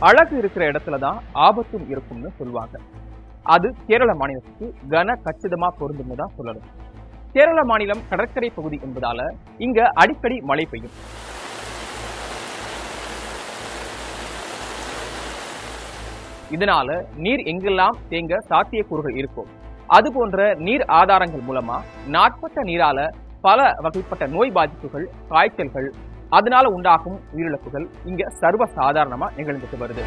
அழகு இருக்கிற இடத்துலதான் ஆபத்தும் இருக்கும்னு சொல்லுவாங்க. அது கேரள மாநிலத்துக்கு கன கச்சிதமா பொருந்தும்னு தான் சொல்லணும். கேரள மாநிலம் கடற்கரை பகுதி என்பதால இங்க அடிக்கடி மழை பெய்யும். இதனால நீர் எங்கெல்லாம் தேங்க சாத்தியக்கூறுகள் இருக்கும். அது போன்ற நீர் ஆதாரங்கள் மூலமா நாட்பட்ட நீரால பல வகைப்பட்ட நோய் பாதிப்புகள், காய்ச்சல்கள், அதனால உண்டாகும் உயிரிழப்புகள் இங்க சர்வ சாதாரணமா நிகழ்ந்துட்டு வருது.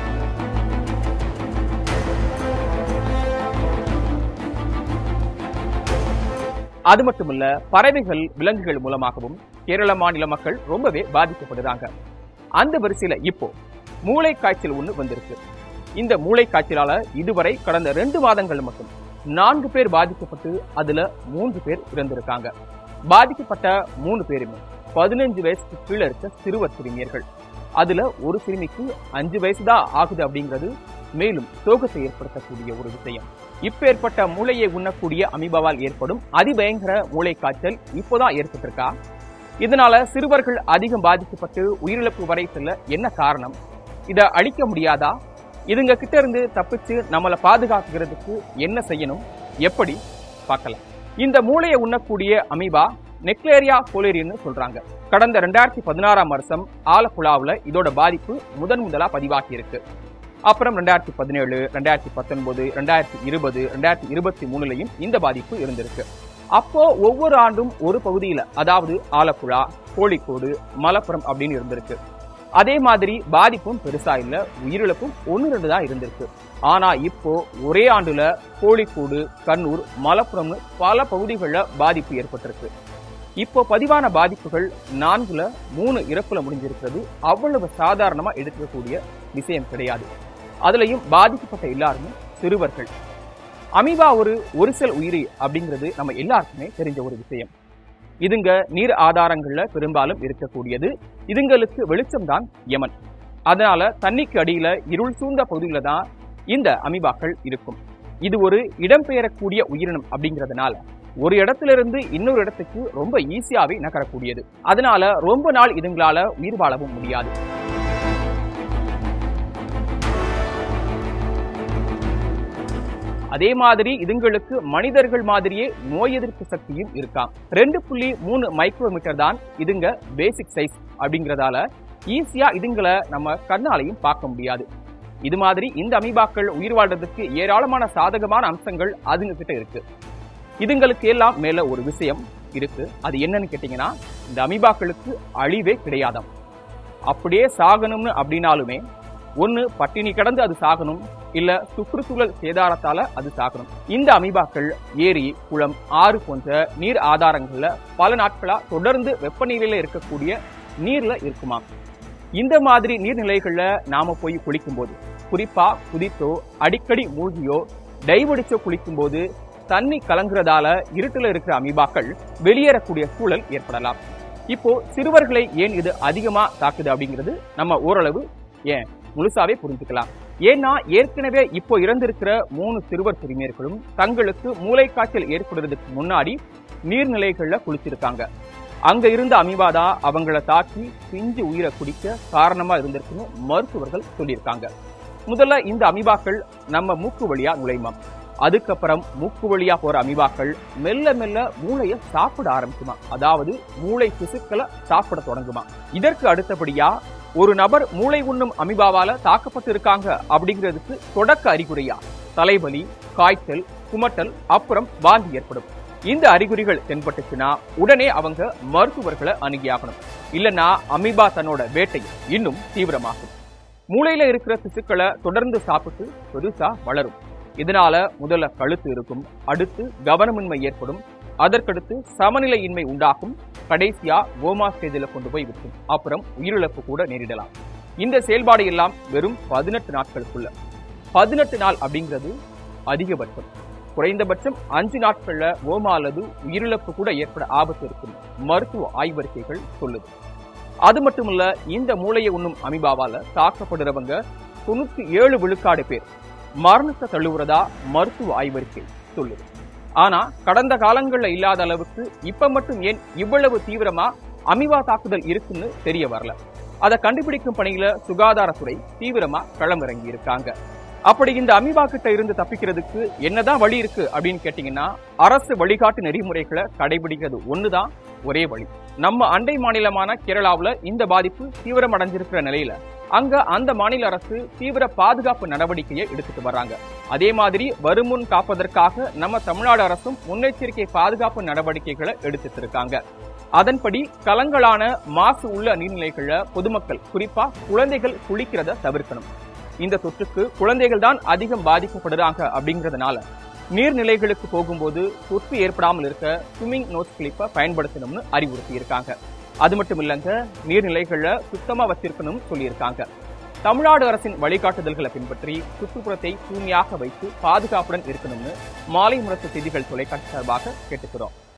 அது மட்டுமல்ல, பறவைகள், விலங்குகள் மூலமாகவும் கேரள மாநில மக்கள் ரொம்பவே பாதிக்கப்படுறாங்க. அந்த வரிசையில இப்போ மூளை காய்ச்சல் ஒண்ணு வந்திருக்கு. இந்த மூளை காய்ச்சலால இதுவரை கடந்த 2 மாதங்கள் மட்டும் 4 பேர் பாதிக்கப்பட்டு அதுல 3 பேர் இறந்திருக்காங்க. பாதிக்கப்பட்ட 3 பேருமே 15 வயசுக்கு கீழே இருக்க சிறுவர் சிறுமியர்கள். அதுல ஒரு சிறுமிக்கு 5 வயசுதான் ஆகுது அப்படிங்கிறது மேலும் சோகத்தை ஏற்படுத்தக்கூடிய ஒரு விஷயம். இப்ப ஏற்பட்ட மூளையை உண்ணக்கூடிய அமீபாவால் ஏற்படும் அதிபயங்கர மூளை காய்ச்சல் இப்போதான் ஏற்பட்டிருக்கா? இதனால சிறுவர்கள் அதிகம் பாதிக்கப்பட்டு உயிரிழப்பு வரை செல்ல என்ன காரணம்? இதை அழிக்க முடியாதா? இதுங்க கிட்ட இருந்து தப்பிச்சு நம்மளை பாதுகாக்கிறதுக்கு என்ன செய்யணும், எப்படி பார்க்கலாம். இந்த மூளையை உண்ணக்கூடிய அமீபா நெக்லேரியா கோலேரியன்னு சொல்றாங்க. கடந்த 2016ஆம் வருஷம் ஆலப்புழாவுல இதோட பாதிப்பு முதலா பதிவாகி இருக்கு. அப்புறம் 2017, 2019, 2020, 2023லயும் இந்த பாதிப்பு இருந்திருக்கு. அப்போ ஒவ்வொரு ஆண்டும் ஒரு பகுதியில, அதாவது ஆலப்புழா, கோழிக்கோடு, மலப்புரம் அப்படின்னு இருந்திருக்கு. அதே மாதிரி பாதிப்பும் பெருசா இல்ல, உயிரிழப்பும் 1-2 தான் இருந்திருக்கு. ஆனா இப்போ ஒரே ஆண்டுல கோழிக்கோடு, கண்ணூர், மலப்புரம்னு பல பகுதிகளில் பாதிப்பு ஏற்பட்டிருக்கு. இப்போ பதிவான பாதிப்புகள் 4ல் 3 இறப்புல முடிஞ்சிருக்கிறது அவ்வளவு சாதாரணமா எடுக்கக்கூடிய விஷயம் கிடையாது. அதுலயும் பாதிக்கப்பட்ட எல்லாருமே சிறுவர்கள். அமீபா ஒரு செல் உயிரி அப்படிங்கிறது நம்ம எல்லாருக்குமே தெரிஞ்ச ஒரு விஷயம். இதுங்க நீர் ஆதாரங்கள்ல பெரும்பாலும் இருக்கக்கூடியது. இதுங்களுக்கு வெளிச்சம் தான் யமன். அதனால தண்ணிக்கு அடியில இருள் சூழ்ந்த பகுதியில தான் இந்த அமீபாக்கள் இருக்கும். இது ஒரு இடம்பெயரக்கூடிய உயிரினம் அப்படிங்கிறதுனால ஒரு இடத்துல இருந்து இன்னொரு இடத்துக்கு ரொம்ப ஈஸியாவே நகரக்கூடியது. அதனால ரொம்ப நாள் இதுங்களால உயிர் வாழவும் முடியாது. அதே மாதிரி இதுங்களுக்கு மனிதர்கள் மாதிரியே நோய் எதிர்ப்பு சக்தியும் இருக்காம். 2.3 மைக்ரோமீட்டர் தான் இதுங்க பேசிக் சைஸ் அப்படிங்கறதால ஈஸியா இதுங்களை நம்ம கண்ணாலையும் பார்க்க முடியாது. இது மாதிரி இந்த அமீபாக்கள் உயிர் வாழ்றதுக்கு ஏராளமான சாதகமான அம்சங்கள் அதுங்க கிட்ட இருக்கு. இதுங்களுக்கு எல்லாம் மேல ஒரு விஷயம் இருக்கு. அது என்னன்னு கேட்டீங்கன்னா, இந்த அமீபாக்களுக்கு அழிவே கிடையாதாம். அப்படியே சாகணும்னு அப்படின்னாலுமே ஒண்ணு பட்டினி கிடந்து அது சாகணும், இல்ல சுற்றுச்சூழல் சேதாரத்தால அது சாகணும். இந்த அமீபாக்கள் ஏரி, குளம், ஆறு போன்ற நீர் ஆதாரங்கள்ல பல நாட்களா தொடர்ந்து வெப்பநிலையில இருக்கக்கூடிய நீர்ல இருக்குமாம். இந்த மாதிரி நீர்நிலைகள்ல நாம போய் குளிக்கும் போது, குறிப்பா குதித்தோ அடிக்கடி மூழ்கியோ டைவடிச்சோ குளிக்கும் போது தண்ணி கலங்குறதால இருட்டுல இருக்கிற அமீபாக்கள் வெளியேறக்கூடிய சூழல் ஏற்படலாம். இப்போ சிறுவர்களை ஏன் இது அதிகமா தாக்குது அப்படிங்கிறது நம்ம ஓரளவு ஏன் முழுசாவே புரிஞ்சுக்கலாம். ஏன்னா ஏற்கனவே இப்போ இறந்திருக்கிற 3 சிறுவர் சிறுமியர்களும் தங்களுக்கு மூளை காய்ச்சல் ஏற்படுறதுக்கு முன்னாடி நீர்நிலைகள்ல குளிச்சிருக்காங்க. அங்க இருந்த அமீபாதா அவங்கள தாக்கி பிஞ்சு உயிரை குடிக்க காரணமா இருந்திருக்குன்னு மருத்துவர்கள் சொல்லியிருக்காங்க. முதல்ல இந்த அமீபாக்கள் நம்ம மூக்கு வழியா நுழையுமாம். அதுக்கப்புறம் மூக்கு வழியா போற அமீபாக்கள் மெல்ல மெல்ல மூளையை சாப்பிட ஆரம்பிக்குமா, அதாவது மூளை திசுக்களை சாப்பிட தொடங்குமா. இதற்கு அடுத்தபடியா ஒரு நபர் மூளை உண்ணும் அமீபாவால தாக்கப்பட்டு இருக்காங்க அப்படிங்கிறதுக்கு தொடக்க அறிகுறியா தலைவலி, காய்ச்சல், குமட்டல், அப்புறம் வாந்தி ஏற்படும். இந்த அறிகுறிகள் தென்பட்டுச்சுன்னா உடனே அவங்க மருத்துவர்களை அணுகியாகணும். இல்லைன்னா அமீபா தன்னோட வேட்டையை இன்னும் தீவிரமாகும். மூளையில இருக்கிற திசுக்களை தொடர்ந்து சாப்பிட்டு பெருசா வளரும். இதனால முதல்ல கழுத்து இருக்கும், அடுத்து கவனமின்மை ஏற்படும், அதற்கடுத்து சமநிலையின்மை உண்டாகும், கடைசியா கோமா ஸ்டேஜில் கொண்டு போய் விடும். அப்புறம் உயிரிழப்பு கூட நேரிடலாம். இந்த செயல்பாடு எல்லாம் வெறும் 18 நாட்களுக்குள்ள. 18 நாள் அப்படிங்கிறது அதிகபட்சம். குறைந்தபட்சம் 5 நாட்கள்ல கோமா அல்லது உயிரிழப்பு கூட ஏற்பட ஆபத்து இருக்கும் மருத்துவ ஆய்வறிக்கைகள் சொல்லுது. அது மட்டுமல்ல, இந்த மூளையை உண்ணும் அமீபாவால தாக்கப்படுறவங்க 97 விழுக்காடு பேர் மரணத்தை தள்ளுவதா மருத்துவ ஆய்வறிக்கை சொல்லுது. ஆனா கடந்த காலங்கள்ல இல்லாத அளவுக்கு இப்ப மட்டும் ஏன் இவ்வளவு தீவிரமா அமீபா தாக்குதல் இருக்குன்னு தெரிய வரல. அதை கண்டுபிடிக்கும் பணியில சுகாதாரத்துறை தீவிரமா களமிறங்கி இருக்காங்க. அப்படி இந்த அமீபா கிட்ட இருந்து தப்பிக்கிறதுக்கு என்னதான் வழி இருக்கு அப்படின்னு கேட்டீங்கன்னா, அரசு வழிகாட்டு நெறிமுறைகளை கடைபிடிக்கிறது ஒண்ணுதான் ஒரே வழி. நம்ம அண்டை மாநிலமான கேரளாவுல இந்த பாதிப்பு தீவிரமடைஞ்சிருக்கிற நிலையில அங்க அந்த மாநில அரசு தீவிர பாதுகாப்பு நடவடிக்கையை எடுத்துட்டு வர்றாங்க. அதே மாதிரி வருமுன் காப்பதற்காக நம்ம தமிழ்நாடு அரசும் முன்னெச்சரிக்கை பாதுகாப்பு நடவடிக்கைகளை எடுத்துட்டு இருக்காங்க. அதன்படி கலங்களான மாசு உள்ள நீர்நிலைகள்ல பொதுமக்கள், குறிப்பா குழந்தைகள் குளிக்கிறத தவிர்க்கணும். இந்த தொற்றுக்கு குழந்தைகள் தான் அதிகம் பாதிக்கப்படுறாங்க அப்படிங்கறதுனால நீர்நிலைகளுக்கு போகும்போது தொற்று ஏற்படாமல் இருக்க ஸ்விம்மிங் நோஸ் கிளிப்பை பயன்படுத்தணும்னு அறிவுறுத்தி இருக்காங்க. அது மட்டும் இல்லங்க, நீர்நிலைகள்ல சுத்தமா வச்சிருக்கணும்னு சொல்லியிருக்காங்க. தமிழ்நாடு அரசின் வழிகாட்டுதல்களை பின்பற்றி சுற்றுப்புறத்தை தூய்மையாக வைத்து பாதுகாப்புடன் இருக்கணும்னு மாலை முரசு செய்திகள் தொலைக்காட்சி சார்பாக கேட்டுக்கிறோம்.